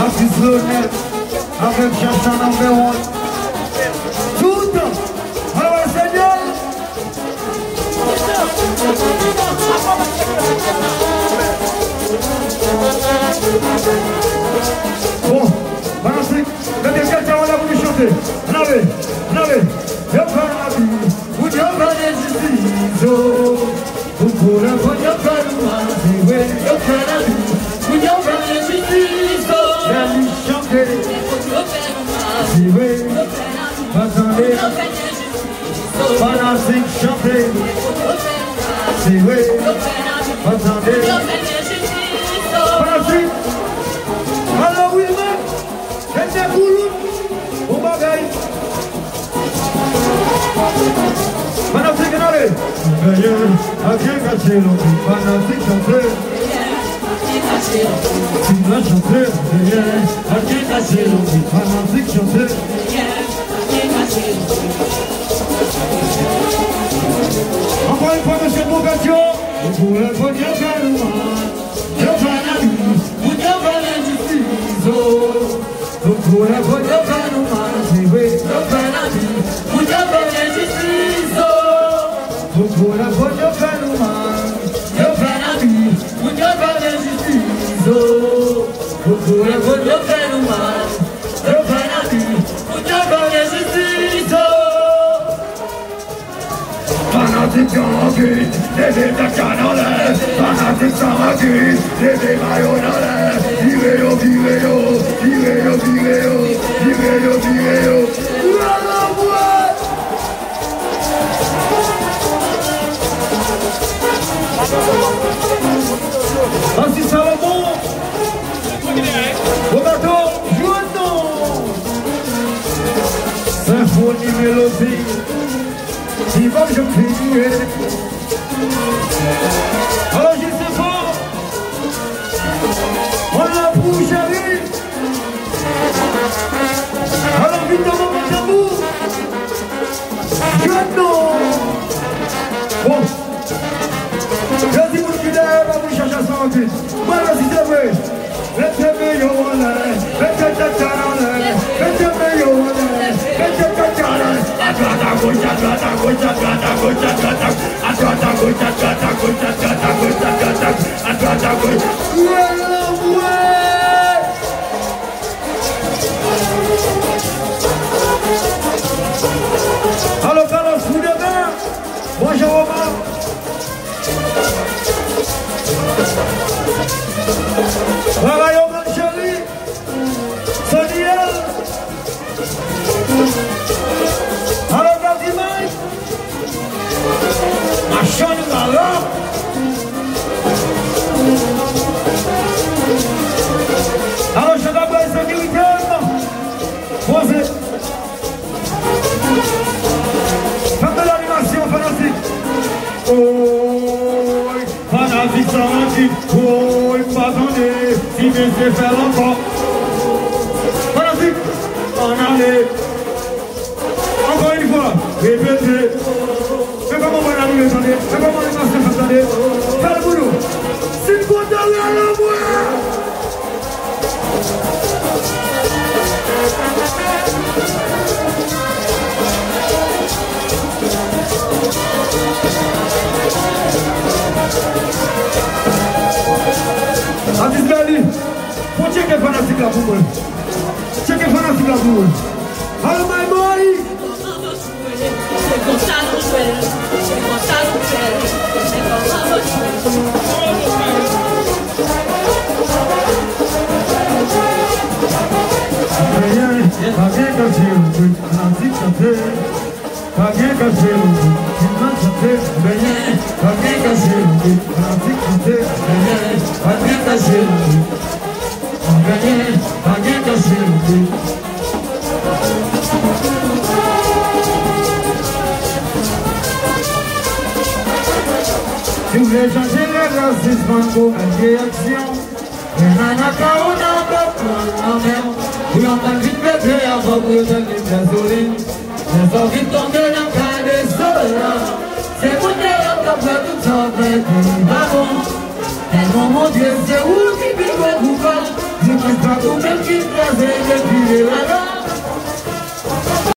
Artiste Lionel, avec Chanson number 1. Tout le temps. Alors, Seigneur. Bon, magnifique. Le quelqu'un on a voulu chanter. Allez, allez. Yo pas la vie, vous dites pas les justices. Vous pouvez pas dire que nous allons jouer. Yo pas la vie, vous dites pas les justices. J'ai lui chanter. Si oui, attendez. Magnifique chanter. Si oui, attendez. Magnifique. Alors oui, mais, c'est boulot. Au bagaille. Magnifique, allez. Veillez à bien cacher l'autre. Magnifique chanter. Tu dois chanter. Veillez à bien cacher l'autre. Magnifique chanter. Encore une fois, monsieur Bourgatio. Vous pouvez pas dire que nous je fais la vie, vous devez l'injustice. Vous pouvez pas dire que nous c'est vrai, je fais la vie, vous devez l'injustice. Vous pouvez pas dire que nous je fais la vie, vous devez l'injustice. Vous pouvez pas dire que nous je fais la vie, vous devez l'injustice. Fanatique en guide, les états en l'air. Fanatique en guide, les maillots en l'air. Virez-yo, virez-yo, virez-yo, virez-yo, virez-yo, virez-yo. Ainsi Salomon, Roberto, Joannon, symphonie, mélodie. Il va que je prie. Alors je sais pas. On l'a pour chérie. Alors vite dans mon tambour. Joannon. Bon. Je dis pour le fidèle, va vous chercher à 128. Voilà si c'est vrai. Mettez-moi yo en l'air. Mettez-moi en l'air. Mettez-moi yo en l'air. Mettez-moi en l'air. Allô, Carlos, vous de bain. Bonjour, Omar. Voilà, Yoman Chéri. Sonia. Alors, Gazimai, machin de malheur. Alors, je vais voir ce qu'il y a. Posez. Faites de l'animation fanatique. Oh, fanatique, fanatique. Oh, pardonnez, si je sais faire encore. Fanatique, en allez. Encore une fois, répétez. Mais comment on va nous entendre? Mais comment on va nous entendre? Fais le boulot. C'est une bonne à la voix. Aziz Gali, faut checker fanatique là pour moi. Checker fanatique là pour moi. Hello my boy. C'est comme ça qu'on fait. C'est comme ça qu'on fait. C'est comme ça qu'on fait. Pas bien caché, fanatique chanter. Pas bien caché, chanter. Pas bien caché, fanatique chanter. Pas bien caché, pas bien caché. Si vous voulez changer le racisme pour une réaction, il y en a pas où on peut prendre même. Vous l'entendez vite péter avant que vous deviez désolé. Les envies de tomber dans le cas des soldats. C'est pour dire qu'on peut tout sauver du ballon. Tellement mon Dieu, c'est où qui vit votre boucle. Je ne peux pas vous mettre qui Ela